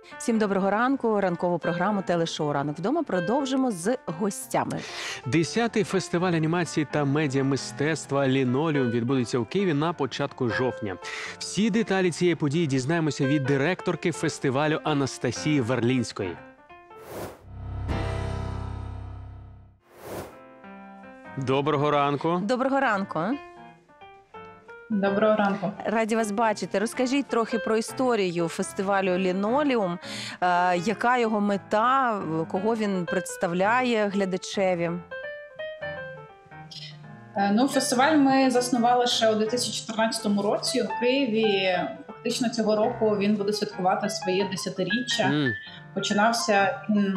Всім доброго ранку. Ранкову програму телешоу «Ранок вдома» продовжимо з гостями. 10-й фестиваль анімації та медіамистецтва «Лінолеум» відбудеться у Києві на початку жовтня. Всі деталі цієї події дізнаємося від директорки фестивалю Анастасії Верлінської. Доброго ранку. Доброго ранку. Доброго ранку. Раді вас бачити. Розкажіть трохи про історію фестивалю «Лінолеум», яка його мета, кого він представляє глядачеві. Фестиваль ми заснували ще у 2014 році у Києві. Фактично цього року він буде святкувати своє 10-річчя. Починався він,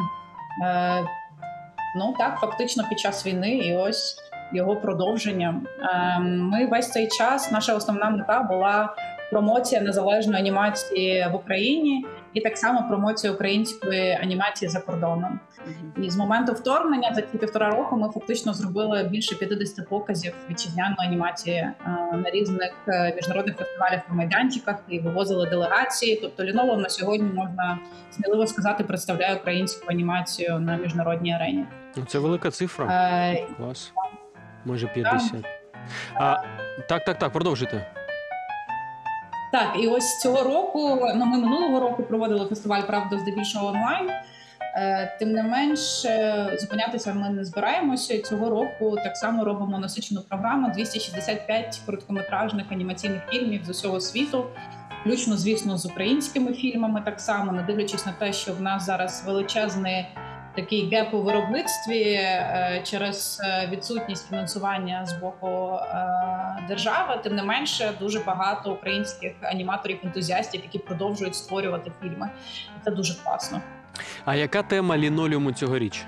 фактично під час війни, і ось його продовження. Ми весь цей час, наша основна мета була промоція незалежної анімації в Україні і так само промоція української анімації за кордоном. І з моменту вторгнення за ці 1,5 року ми фактично зробили більше 50 показів вітчизняної анімації на різних міжнародних фестивалях та майданчиках і вивозили делегації. Тобто «Лінолеум» на сьогодні, можна сміливо сказати, представляє українську анімацію на міжнародній арені. Це велика цифра. Клас. Може 50. Так, продовжуйте. Так, і ось цього року, ми минулого року проводили фестиваль, правда, здебільшого онлайн. Тим не менш, зупинятися ми не збираємося. І цього року так само робимо насичену програму. 265 короткометражних анімаційних фільмів з усього світу. Включно, звісно, з українськими фільмами так само, не дивлячись на те, що в нас зараз величезний такий геп у виробництві через відсутність фінансування з боку держави. Тим не менше, дуже багато українських аніматорів-ентузіастів, які продовжують створювати фільми. Це дуже класно. А яка тема «Лінолеуму» цьогоріч?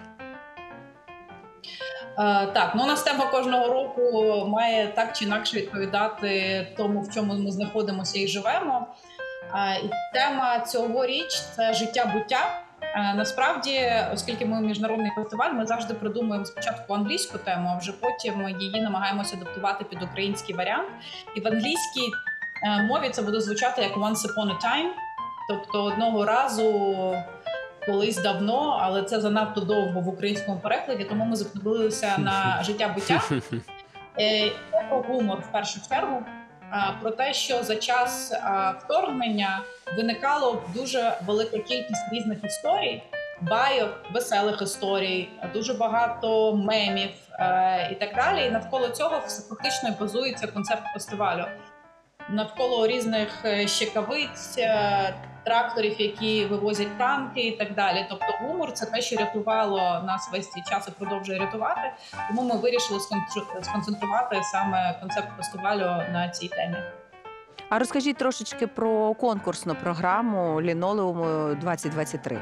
У нас тема кожного року має так чи інакше відповідати тому, в чому ми знаходимося і живемо. І тема цьогоріч – це життя-буття. Насправді, оскільки ми міжнародний фестиваль, ми завжди придумуємо спочатку англійську тему, а вже потім її намагаємося адаптувати під український варіант. І в англійській мові це буде звучати як «once upon a time», тобто одного разу, колись давно, але це занадто довго в українському перекладі, тому ми зупинилися на життя-буття. Про гумор в першу чергу, про те, що за час вторгнення виникало дуже велика кількість різних історій, байок, веселих історій, дуже багато мемів і так далі. І навколо цього фактично базується концепт фестивалю. Навколо різних щекавиць, тракторів, які вивозять танки і так далі. Тобто гумор – це те, що рятувало нас весь цей час і продовжує рятувати. Тому ми вирішили сконцентрувати саме концепт фестивалю на цій темі. А розкажіть трошечки про конкурсну програму «Лінолеуму 2023».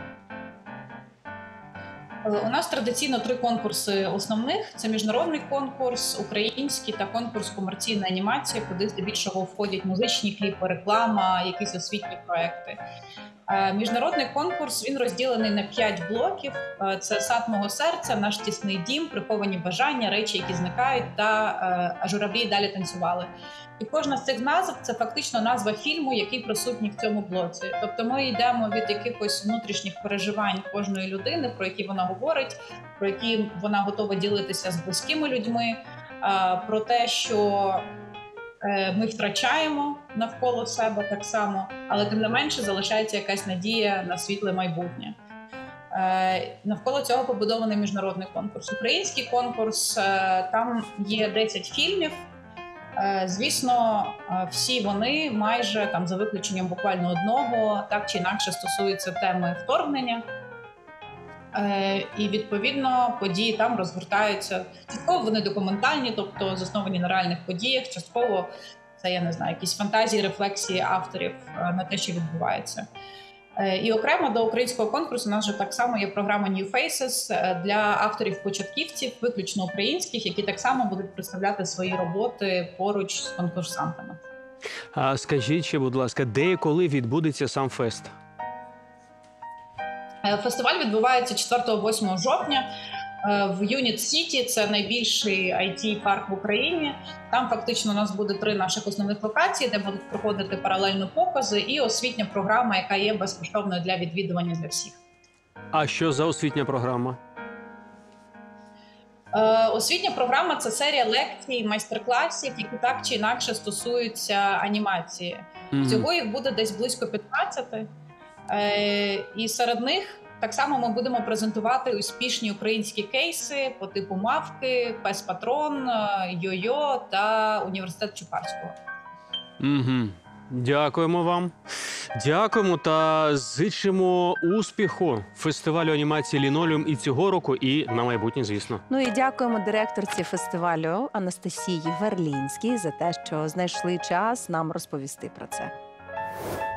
У нас традиційно 3 конкурси основних. Це міжнародний конкурс, український та конкурс комерційної анімації, куди здебільшого входять музичні кліпи, реклама, якісь освітні проекти. Міжнародний конкурс, він розділений на 5 блоків. Це «Сад мого серця», «Наш тісний дім», «Приховані бажання», «Речі, які зникають» та «А журавлі далі танцювали». І кожна з цих назв – це фактично назва фільму, який присутній в цьому блоці. Тобто ми йдемо від якихось внутрішніх переживань кожної людини, про які вона говорить, про які вона готова ділитися з близькими людьми, про те, що ми втрачаємо навколо себе так само, але тим не менше залишається якась надія на світле майбутнє. Навколо цього побудований міжнародний конкурс. Український конкурс, там є 10 фільмів. Звісно, всі вони майже, там за виключенням буквально одного, так чи інакше стосуються теми вторгнення. І, відповідно, події там розгортаються. Частково вони документальні, тобто засновані на реальних подіях, частково це, я не знаю, якісь фантазії, рефлексії авторів на те, що відбувається. І окремо до українського конкурсу у нас вже так само є програма New Faces для авторів-початківців, виключно українських, які так само будуть представляти свої роботи поруч з конкурсантами. А скажіть ще, будь ласка, де і коли відбудеться сам фест? Фестиваль відбувається 4-8 жовтня. в Юніт Сіті, це найбільший IT-парк в Україні. Там фактично у нас буде 3 наших основних локації, де будуть проходити паралельно покази і освітня програма, яка є безкоштовною для відвідування для всіх. А що за освітня програма? Освітня програма – це серія лекцій, майстер-класів, які так чи інакше стосуються анімації. Всього їх буде десь близько 15. І серед них так само ми будемо презентувати успішні українські кейси по типу «Мавки», «Пес Патрон», «Йо-Йо» та «Університет Чупарського». Угу. Дякуємо вам. Дякуємо та зичимо успіху фестивалю анімації «Лінолеум» і цього року, і на майбутнє, звісно. Ну і дякуємо директорці фестивалю Анастасії Верлінській за те, що знайшли час нам розповісти про це.